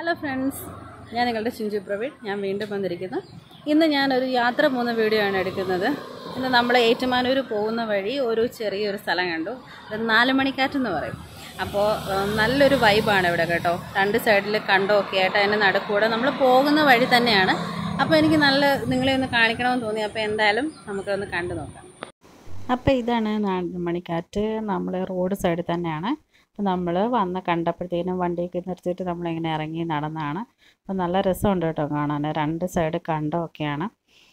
Hello friends, ഞാൻ നിങ്ങളുടെ ചിഞ്ചു പ്രവീൺ. ഞാൻ വീണ്ടും വന്നിരിക്കുന്നു. ഇന്ന് ഞാനൊരു യാത്ര പോകുന്ന വീഡിയോ ആണ് എടുക്കുന്നത്. ഇന്ന് നമ്മൾ ഏറ്റുമാനൂർ പോകുന്ന വഴി ഒരു ചെറിയൊരു സ്ഥലം കണ്ടു. അത് നാലുമണിക്കാറ്റ് എന്ന് പറയും. അപ്പോൾ നല്ലൊരു വൈബാണ് ഇവിടെ കേട്ടോ. രണ്ട് സൈഡിൽ കണ്ടമൊക്കെ ആയിട്ട് അതിൻ്റെ നടുക്കൂടെ നമ്മൾ പോകുന്ന വഴി തന്നെയാണ്. അപ്പോൾ എനിക്ക് നിങ്ങളെ ഒന്ന് കാണിക്കണമെന്ന് തോന്നി. അപ്പോൾ എന്തായാലും നമുക്കൊന്ന് കണ്ടു നോക്കാം. അപ്പോൾ ഇതാണ് നാലുമണിക്കാറ്റ്. നമ്മൾ റോഡ് സൈഡിൽ തന്നെയാണ്. അപ്പോൾ നമ്മൾ കണ്ടപ്പോഴത്തേനും വണ്ടിയൊക്കെ നിർത്തിയിട്ട് നമ്മളിങ്ങനെ ഇറങ്ങി നടന്നാണ്. അപ്പോൾ നല്ല രസമുണ്ട് കേട്ടോ കാണാൻ. രണ്ട് സൈഡ് കണ്ടമൊക്കെയാണ്.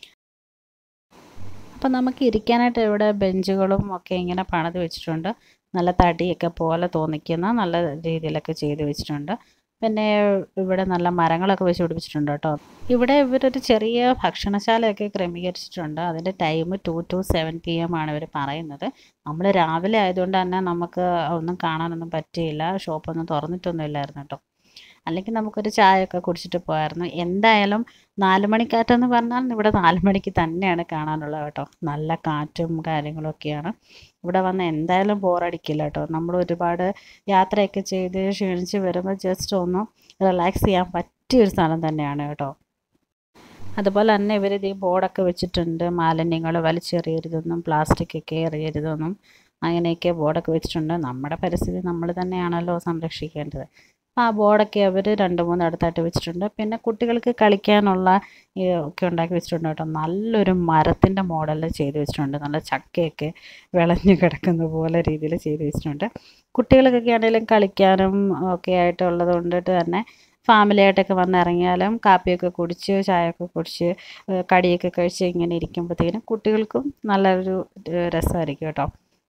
അപ്പോൾ നമുക്ക് ഇരിക്കാനായിട്ട് ഇവിടെ ബെഞ്ചുകളും ഒക്കെ ഇങ്ങനെ പണിത് വെച്ചിട്ടുണ്ട്. നല്ല തടിയൊക്കെ പോലെ തോന്നിക്കുന്ന നല്ല രീതിയിലൊക്കെ ചെയ്ത് വെച്ചിട്ടുണ്ട്. പിന്നെ ഇവിടെ നല്ല മരങ്ങളൊക്കെ വെച്ച് പിടിപ്പിച്ചിട്ടുണ്ട് കേട്ടോ. ഇവിടെ ഇവരൊരു ചെറിയ ഭക്ഷണശാലയൊക്കെ ക്രമീകരിച്ചിട്ടുണ്ട്. അതിൻ്റെ ടൈം 2 to 7 PM ആണ് ഇവർ പറയുന്നത്. നമ്മൾ രാവിലെ ആയതുകൊണ്ട് തന്നെ നമുക്ക് ഒന്നും കാണാനൊന്നും പറ്റിയില്ല. ഷോപ്പൊന്നും തുറന്നിട്ടൊന്നും ഇല്ലായിരുന്നു കേട്ടോ. അല്ലെങ്കിൽ നമുക്കൊരു ചായയൊക്കെ കുടിച്ചിട്ട് പോയായിരുന്നു. എന്തായാലും നാലുമണിക്കാറ്റെന്ന് പറഞ്ഞാൽ ഇവിടെ 4 മണിക്ക് തന്നെയാണ് കാണാനുള്ളത് കേട്ടോ. നല്ല കാറ്റും കാര്യങ്ങളൊക്കെയാണ്. ഇവിടെ വന്ന് എന്തായാലും ബോറടിക്കില്ല കേട്ടോ. നമ്മൾ ഒരുപാട് യാത്രയൊക്കെ ചെയ്ത് ക്ഷീണിച്ച് വരുമ്പോൾ ജസ്റ്റ് ഒന്ന് റിലാക്സ് ചെയ്യാൻ പറ്റിയൊരു സ്ഥലം തന്നെയാണ് കേട്ടോ. അതുപോലെ തന്നെ ഇവർ ഈ ബോർഡൊക്കെ വെച്ചിട്ടുണ്ട്. മാലിന്യങ്ങൾ വലിച്ചെറിയരുതെന്നും പ്ലാസ്റ്റിക്കൊക്കെ എറിയരുതെന്നും അങ്ങനെയൊക്കെ ബോർഡൊക്കെ വെച്ചിട്ടുണ്ട്. നമ്മുടെ പരിസ്ഥിതി നമ്മൾ തന്നെയാണല്ലോ സംരക്ഷിക്കേണ്ടത്. ആ ബോർഡൊക്കെ അവർ 2-3 അടുത്തായിട്ട് വെച്ചിട്ടുണ്ട്. പിന്നെ കുട്ടികൾക്ക് കളിക്കാനുള്ള ഒക്കെ ഉണ്ടാക്കി വെച്ചിട്ടുണ്ട് കേട്ടോ. നല്ലൊരു മരത്തിൻ്റെ മോഡലിൽ ചെയ്ത് വെച്ചിട്ടുണ്ട്. നല്ല ചക്കയൊക്കെ വിളഞ്ഞ് കിടക്കുന്ന പോലെ രീതിയിൽ ചെയ്ത് വെച്ചിട്ടുണ്ട്. കുട്ടികൾക്കൊക്കെ ആണെങ്കിലും കളിക്കാനും ഒക്കെ ആയിട്ടുള്ളത് കൊണ്ടിട്ട് തന്നെ ഫാമിലിയായിട്ടൊക്കെ വന്നിറങ്ങിയാലും കാപ്പിയൊക്കെ കുടിച്ച് ചായയൊക്കെ കുടിച്ച് കടിയൊക്കെ കഴിച്ച് ഇങ്ങനെ ഇരിക്കുമ്പോഴത്തേനും കുട്ടികൾക്കും നല്ലൊരു രസമായിരിക്കും കേട്ടോ.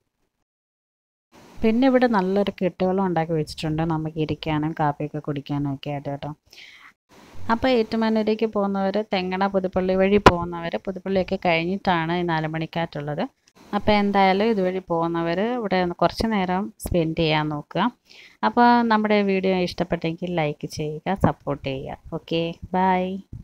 പിന്നെ ഇവിടെ നല്ലൊരു കെട്ടുകളും ഉണ്ടാക്കി വെച്ചിട്ടുണ്ട് നമുക്ക് ഇരിക്കാനും കാപ്പിയൊക്കെ കുടിക്കാനും ഒക്കെ ആയിട്ട് കേട്ടോ. അപ്പോൾ ഏറ്റുമാനൂരേക്ക് പോകുന്നവർ തെങ്ങണ പുതുപ്പള്ളി വഴി പോകുന്നവർ പുതുപ്പള്ളിയൊക്കെ കഴിഞ്ഞിട്ടാണ് ഈ നാലുമണിക്കാറ്റുള്ളത്. അപ്പോൾ എന്തായാലും ഇതുവഴി പോകുന്നവർ ഇവിടെ കുറച്ച് നേരം സ്പെൻഡ് ചെയ്യാൻ നോക്കുക. അപ്പോൾ നമ്മുടെ വീഡിയോ ഇഷ്ടപ്പെട്ടെങ്കിൽ ലൈക്ക് ചെയ്യുക, സപ്പോർട്ട് ചെയ്യുക. Okay, by.